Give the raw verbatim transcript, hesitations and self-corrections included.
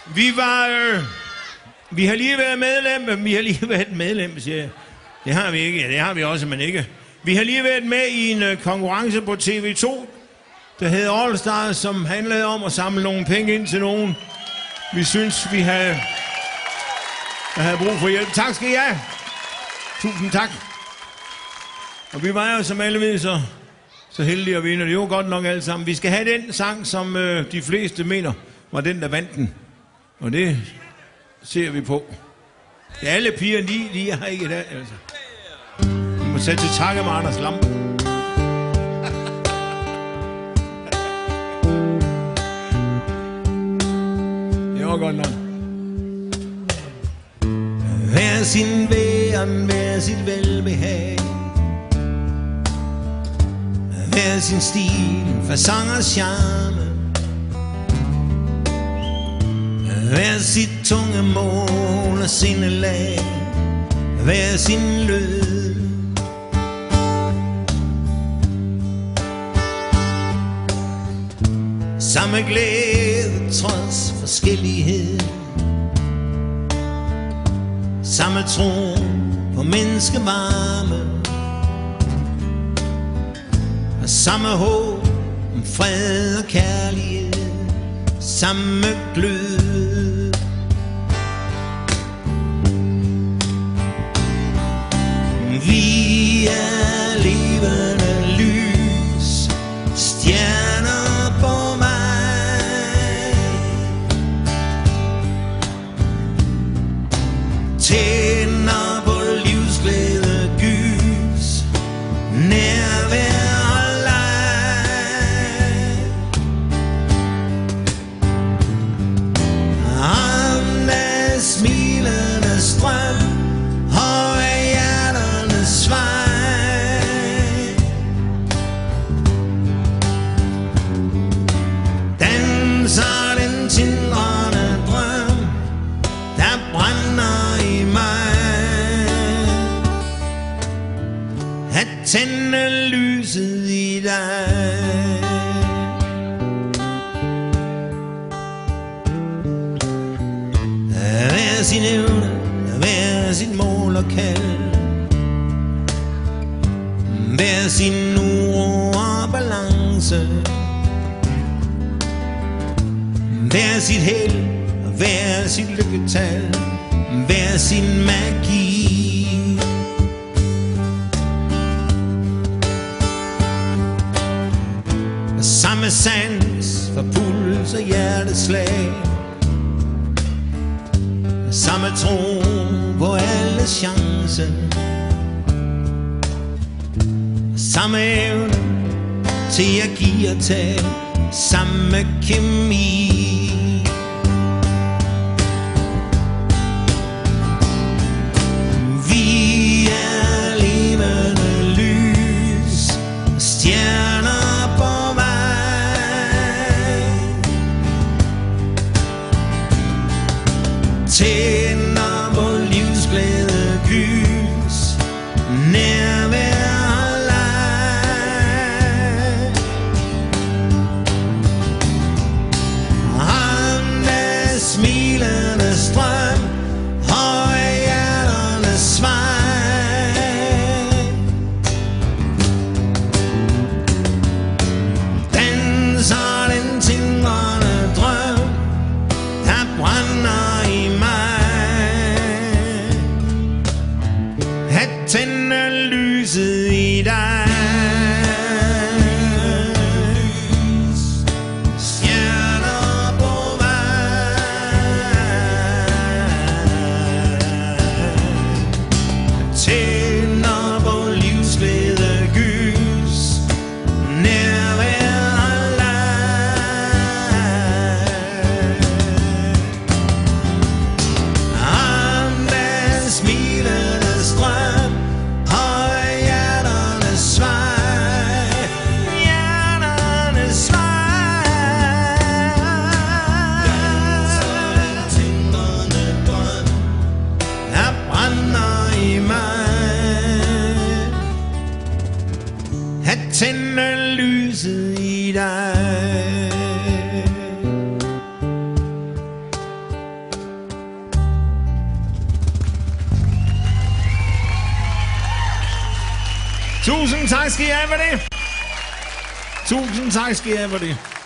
Vi var... Øh, vi har lige været medlem... Vi har lige været medlem, siger jeg. Det har vi ikke. Ja, det har vi også, men ikke. Vi har lige været med i en øh, konkurrence på T V to, der hed All Stars, som handlede om at samle nogle penge ind til nogen. Vi synes, vi havde, havde brug for hjælp. Tak skal I have. Tusind tak. Og vi var jo, som alle ved, så, så heldige at vinde. Det var godt nok alle sammen. Vi skal have den sang, som øh, de fleste mener var den, der vandt den. Og det ser vi på. Det er alle piger, de, de er ikke i dag, altså. Vi må sætte til takke med Anders Lampe. Det var godt nok. Hver sin vær, hver sit velbehag. Hver sin stil, facon og charme. Hver sit tunge mål og sindelag. Hver sin lyd. Samme glæde trods forskellighed. Samme tro på menneskevarme. Og samme håb om fred og kærlighed. Samme glød. Vi er levende lys, stjerner på vej. Tænder på livsglæde gys, nærvær og leg. Om der smilende strøm og hjerternes vej. Danser den tindrende drøm, der brænder i mig. At tænde lyset i dig. Hver sin evne, hver sit mål og kald. Hver sin uro og balance. Hver sit held og hver sit lykketal. Hver sin magi. Samme sans for puls og hjerteslag. Samme tro på alle chancer. Samme evne til at give og tage. Samme kemi. Vi er levende lys, stjerner på vej. Tænder på livsglæde gys, nærvær og leg. Om der smilende strøm og hjerternes vej. Danser den tindrende drøm, der brænder i mig. At tænde lyset i dig. Stjerner på vej. Tænder på livsglæde gys, nærvær og leg. Tusind tak skal I have for det. Tusind tak skal I have for det.